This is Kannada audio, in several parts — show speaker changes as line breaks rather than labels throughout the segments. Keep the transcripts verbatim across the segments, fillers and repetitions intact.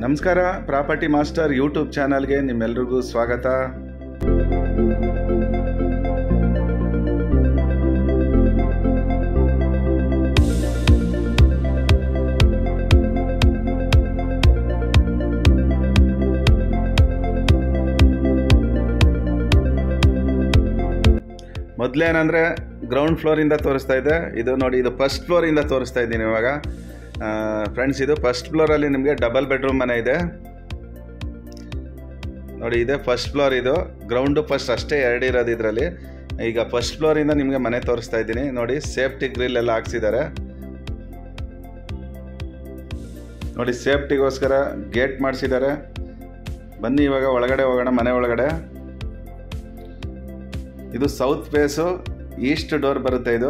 ನಮಸ್ಕಾರ, ಪ್ರಾಪರ್ಟಿ ಮಾಸ್ಟರ್ ಯೂಟ್ಯೂಬ್ ಚಾನಲ್ಗೆ ನಿಮ್ಮೆಲ್ರಿಗೂ ಸ್ವಾಗತ. ಮೊದಲೇನಂದರೆ ಗ್ರೌಂಡ್ ಫ್ಲೋರಿಂದ ತೋರಿಸ್ತಾ ಇದೆ. ಇದು ನೋಡಿ, ಇದು ಫಸ್ಟ್ ಫ್ಲೋರಿಂದ ತೋರಿಸ್ತಾ ಇದ್ದೀನಿ ಇವಾಗ ಫ್ರೆಂಡ್ಸ್. ಇದು ಫಸ್ಟ್ ಫ್ಲೋರಲ್ಲಿ ನಿಮಗೆ ಡಬಲ್ ಬೆಡ್ರೂಮ್ ಮನೆ ಇದೆ ನೋಡಿ. ಇದೆ ಫಸ್ಟ್ ಫ್ಲೋರ್. ಇದು ಗ್ರೌಂಡು ಫಸ್ಟ್ ಅಷ್ಟೇ ಎರಡು ಇರೋದು ಇದರಲ್ಲಿ. ಈಗ ಫಸ್ಟ್ ಫ್ಲೋರಿಂದ ನಿಮಗೆ ಮನೆ ತೋರಿಸ್ತಾ ಇದ್ದೀನಿ ನೋಡಿ. ಸೇಫ್ಟಿ ಗ್ರಿಲ್ ಎಲ್ಲ ಹಾಕ್ಸಿದ್ದಾರೆ ನೋಡಿ. ಸೇಫ್ಟಿಗೋಸ್ಕರ ಗೇಟ್ ಮಾಡಿಸಿದ್ದಾರೆ. ಬನ್ನಿ ಇವಾಗ ಒಳಗಡೆ ಹೋಗೋಣ, ಮನೆ ಒಳಗಡೆ. ಇದು ಸೌತ್ ಫೇಸು ಈಸ್ಟ್ ಡೋರ್ ಬರುತ್ತೆ. ಇದು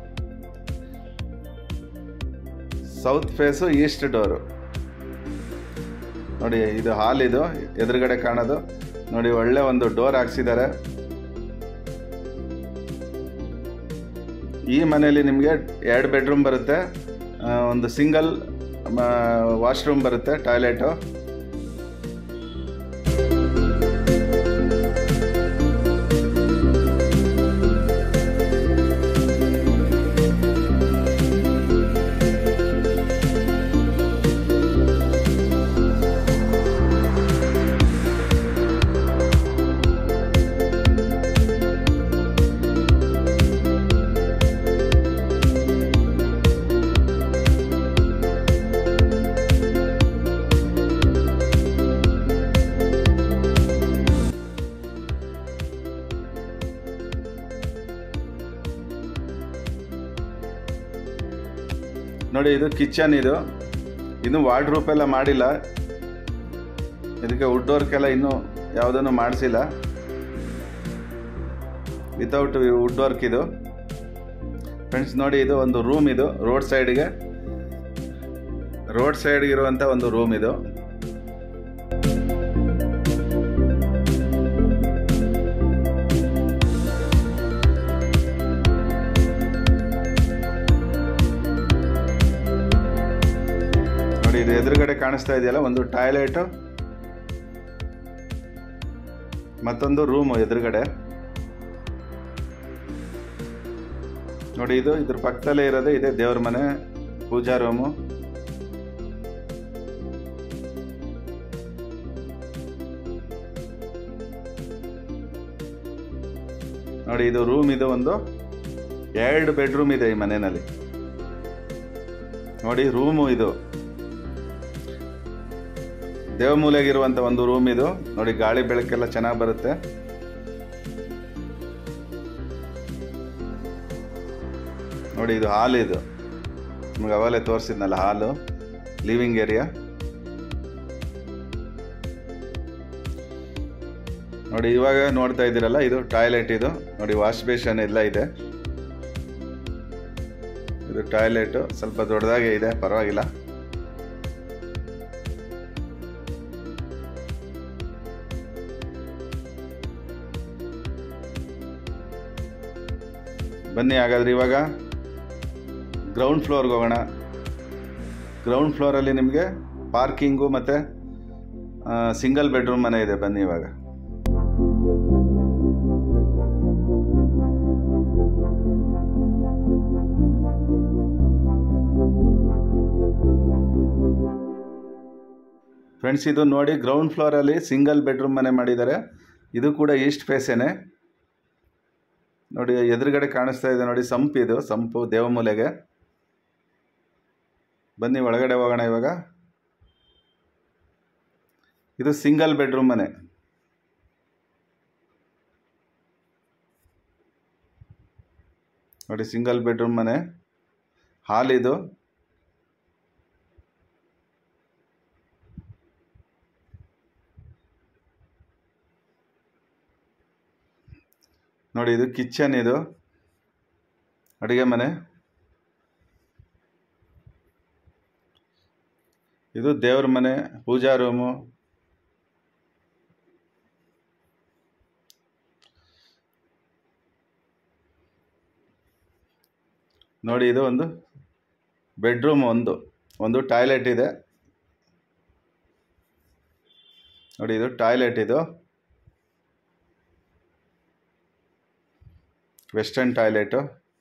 ಸೌತ್ ಫೇಸು ಈಸ್ಟ್ ಡೋರು ನೋಡಿ. ಇದು ಹಾಲ್, ಇದು ಎದುರುಗಡೆ ಕಾಣೋದು ನೋಡಿ. ಒಳ್ಳೆ ಒಂದು ಡೋರ್ ಹಾಕ್ಸಿದ್ದಾರೆ. ಈ ಮನೆಯಲ್ಲಿ ನಿಮಗೆ ಎರಡು ಬೆಡ್ರೂಮ್ ಬರುತ್ತೆ, ಒಂದು ಸಿಂಗಲ್ ವಾಶ್ರೂಮ್ ಬರುತ್ತೆ, ಟಾಯ್ಲೆಟು. ನೋಡಿ, ಇದು ಕಿಚನ್. ಇದು ಇನ್ನು ವಾರ್ಡ್ರೋಬ್ ಎಲ್ಲ ಮಾಡಿಲ್ಲ. ಇದಕ್ಕೆ ವುಡ್ ವರ್ಕೆಲ್ಲ ಇನ್ನೂ ಯಾವುದನ್ನು ಮಾಡಿಸಿಲ್ಲ. ವಿತೌಟ್ ವುಡ್ ವರ್ಕ್ ಇದು ಫ್ರೆಂಡ್ಸ್. ನೋಡಿ, ಇದು ಒಂದು ರೂಮ್. ಇದು ರೋಡ್ ಸೈಡ್ಗೆ ರೋಡ್ ಸೈಡ್ಗೆ ಇರುವಂಥ ಒಂದು ರೂಮ್ ಇದು. ಇದು ಎದುರುಗಡೆ ಕಾಣಿಸ್ತಾ ಇದೆಯಲ್ಲ, ಒಂದು ಟಾಯ್ಲೆಟ್, ಮತ್ತೊಂದು ರೂಮು ಎದುರುಗಡೆ ನೋಡಿ. ಇದು ಇದ್ರ ಪಕ್ಕದಲ್ಲೇ ಇರೋದು ಇದೆ ದೇವ್ರ ಮನೆ, ಪೂಜಾ ರೂಮು. ನೋಡಿ, ಇದು ರೂಮ್. ಇದು ಒಂದು ಎರಡು ಬೆಡ್ರೂಮ್ ಇದೆ ಈ ಮನೆಯಲ್ಲಿ ನೋಡಿ. ರೂಮು ಇದು ದೇವಮೂಲೆಗಿರುವಂಥ ಒಂದು ರೂಮ್ ಇದು ನೋಡಿ. ಗಾಳಿ ಬೆಳಕೆಲ್ಲ ಚೆನ್ನಾಗಿ ಬರುತ್ತೆ ನೋಡಿ. ಇದು ಹಾಲ್. ಇದು ನಿಮ್ಗೆ ಅವಾಗಲೇ ತೋರಿಸಿದ್ನಲ್ಲ ಹಾಲು, ಲಿವಿಂಗ್ ಏರಿಯಾ ನೋಡಿ. ಇವಾಗ ನೋಡ್ತಾ ಇದ್ದೀರಲ್ಲ, ಇದು ಟಾಯ್ಲೆಟ್. ಇದು ನೋಡಿ, ವಾಶ್ ಬೇಷನ್ ಎಲ್ಲ ಇದೆ. ಇದು ಟಾಯ್ಲೆಟು ಸ್ವಲ್ಪ ದೊಡ್ಡದಾಗೆ ಇದೆ, ಪರವಾಗಿಲ್ಲ. ಬನ್ನಿ ಹಾಗಾದ್ರೆ ಇವಾಗ ಗ್ರೌಂಡ್ ಫ್ಲೋರ್ಗೆ ಹೋಗೋಣ. ಗ್ರೌಂಡ್ ಫ್ಲೋರಲ್ಲಿ ನಿಮಗೆ ಪಾರ್ಕಿಂಗು ಮತ್ತು ಸಿಂಗಲ್ ಬೆಡ್ರೂಮ್ ಮನೆ ಇದೆ. ಬನ್ನಿ ಇವಾಗ. ಫ್ರೆಂಡ್ಸ್, ಇದು ನೋಡಿ, ಗ್ರೌಂಡ್ ಫ್ಲೋರಲ್ಲಿ ಸಿಂಗಲ್ ಬೆಡ್ರೂಮ್ ಮನೆ ಮಾಡಿದ್ದಾರೆ. ಇದು ಕೂಡ ಈಸ್ಟ್ ಫೇಸೇನೆ ನೋಡಿ. ಎದುರುಗಡೆ ಕಾಣಿಸ್ತಾ ಇದೆ ನೋಡಿ, ಸಂಪು. ಇದು ಸಂಪು ದೇವಮೂಲೆಗೆ. ಬನ್ನಿ ಒಳಗಡೆ ಹೋಗೋಣ ಇವಾಗ. ಇದು ಸಿಂಗಲ್ ಬೆಡ್ರೂಮ್ ಮನೆ ನೋಡಿ. ಸಿಂಗಲ್ ಬೆಡ್ರೂಮ್ ಮನೆ, ಹಾಲ್. ಇದು ನೋಡಿ. ಇದು ಕಿಚನ್. ಇದು ಅಡುಗೆ ಮನೆ. ಇದು ದೇವ್ರ ಮನೆ, ಪೂಜಾ ರೂಮು. ನೋಡಿ, ಇದು ಒಂದು ಬೆಡ್ರೂಮ್, ಒಂದು ಒಂದು ಟಾಯ್ಲೆಟ್ ಇದೆ. ನೋಡಿ ಇದು ಟಾಯ್ಲೆಟ್, ಇದು ವೆಸ್ಟರ್ನ್ ಟಾಯ್ಲೆಟು.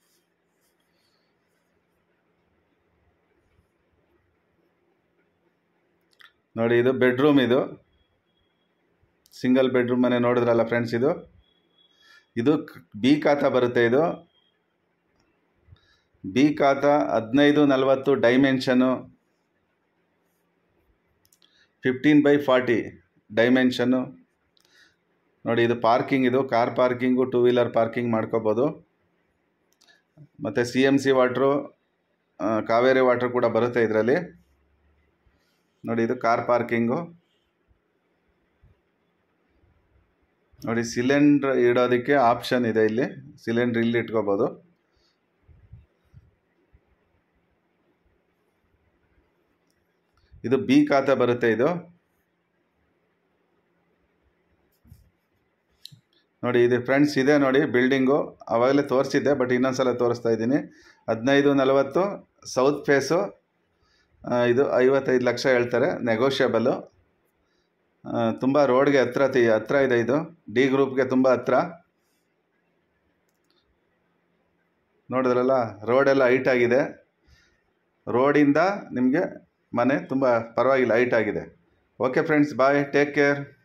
ನೋಡಿ ಇದು ಬೆಡ್ರೂಮ್, ಇದು ಸಿಂಗಲ್ ಬೆಡ್ರೂಮ್ ಮನೆ ನೋಡಿದ್ರಲ್ಲ ಫ್ರೆಂಡ್ಸ್. ಇದು ಇದು ಬಿ ಖಾತಾ ಬರುತ್ತೆ. ಇದು ಬಿ ಖಾತಾ ಹದಿನೈದು ನಲವತ್ತು dimension, fifteen by forty dimension. ನೋಡಿ ಇದು ಪಾರ್ಕಿಂಗ್, ಇದು car parking, two wheeler parking ಮಾಡ್ಕೋಬೋದು. ಮತ್ತು C M C water, Kaveri water ಕೂಡ ಬರುತ್ತೆ ಇದರಲ್ಲಿ. ನೋಡಿ ಇದು ಕಾರ್ ಪಾರ್ಕಿಂಗು. ನೋಡಿ ಸಿಲಿಂಡ್ರ್ ಇಡೋದಕ್ಕೆ ಆಪ್ಷನ್ ಇದೆ ಇಲ್ಲಿ, ಸಿಲಿಂಡ್ರ್ ಇಲ್ಲಿ ಇಟ್ಕೋಬೋದು. ಇದು ಬಿ ಖಾತಾ ಬರುತ್ತೆ. ಇದು ನೋಡಿ ಇದು ಫ್ರೆಂಡ್ಸ್ ಇದೆ ನೋಡಿ ಬಿಲ್ಡಿಂಗು, ಆವಾಗಲೇ ತೋರಿಸಿದ್ದೆ ಬಟ್ ಇನ್ನೊಂದ್ಸಲ ತೋರಿಸ್ತಾ ಇದ್ದೀನಿ. ಹದಿನೈದು ನಲವತ್ತು ಸೌತ್ ಫೇಸು, ಇದು ಐವತ್ತೈದು ಲಕ್ಷ ಹೇಳ್ತಾರೆ, ನೆಗೋಷಿಯಬಲ್ಲು. ತುಂಬ ರೋಡ್ಗೆ ಹತ್ರ ಹತ್ರ ಇದೆ, ಇದು ಡಿ ಗ್ರೂಪ್ಗೆ ತುಂಬ ಹತ್ರ. ನೋಡಿದ್ರಲ್ಲ ರೋಡೆಲ್ಲ ಹೈಟ್ ಆಗಿದೆ, ರೋಡಿಂದ ನಿಮಗೆ ಮನೆ ತುಂಬ ಪರವಾಗಿಲ್ಲ ಹೈಟ್ ಆಗಿದೆ. Okay friends, bye, take care.